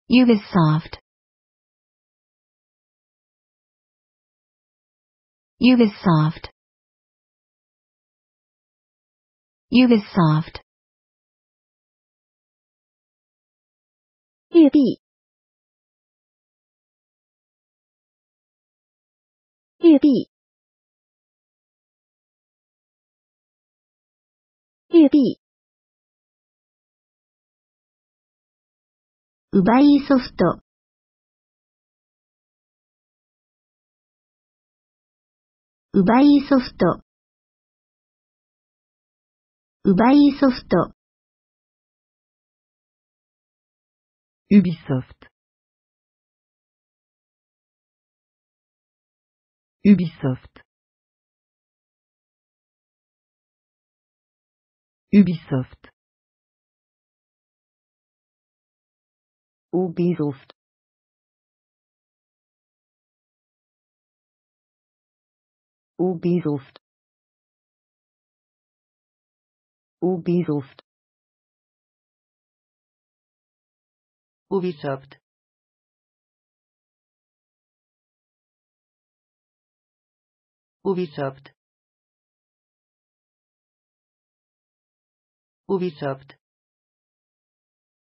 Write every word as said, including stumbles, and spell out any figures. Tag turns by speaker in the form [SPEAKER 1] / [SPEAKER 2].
[SPEAKER 1] Ubisoft. Ubisoft. Ubisoft.
[SPEAKER 2] 玉璧，玉璧，玉璧。
[SPEAKER 1] ウバイソフト。ウバイソフト。ウバイソフト。
[SPEAKER 3] Ubisoft. Ubisoft. Ubisoft.
[SPEAKER 4] Ubisoft. Ubisoft. Ubisoft. Ubisoft. Ubisoft. Ubisoft.